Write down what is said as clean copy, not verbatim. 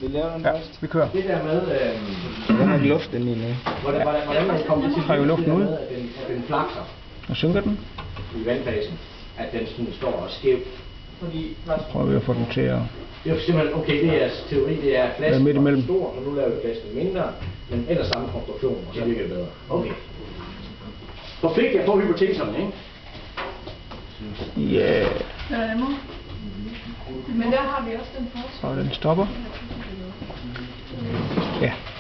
Vi laver den Ja, først. vi kører. Det der med, Den har luft ind i nu. hvordan man kommer til Trækker luften ud. at den flakser Og synker den. i vandfasen, at den sådan står og skæv. Fordi, Prøver vi at få den til at... det er simpelthen, okay, det er teori, det er flasken midt imellem. stor, så nu laver vi flasken mindre, men ellers samme konstruktion, og så virker det bedre. Okay. Forpligter på hypoteserne, ikke? Ja. Men der har vi også den første. Og den stopper. Ja.